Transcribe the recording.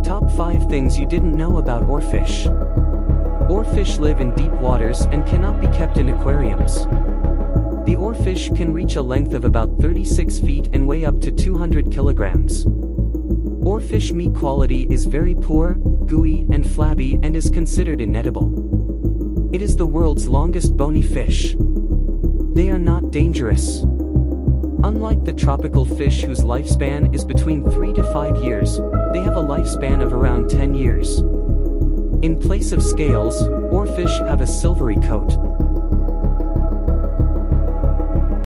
Top 5 things you didn't know about oarfish. Oarfish live in deep waters and cannot be kept in aquariums. The oarfish can reach a length of about 36 feet and weigh up to 200 kilograms. Oarfish meat quality is very poor, gooey and flabby, and is considered inedible. It is the world's longest bony fish. They are not dangerous. Unlike the tropical fish whose lifespan is between 3 to 5 years, they have a lifespan of around 10 years. In place of scales, oarfish have a silvery coat.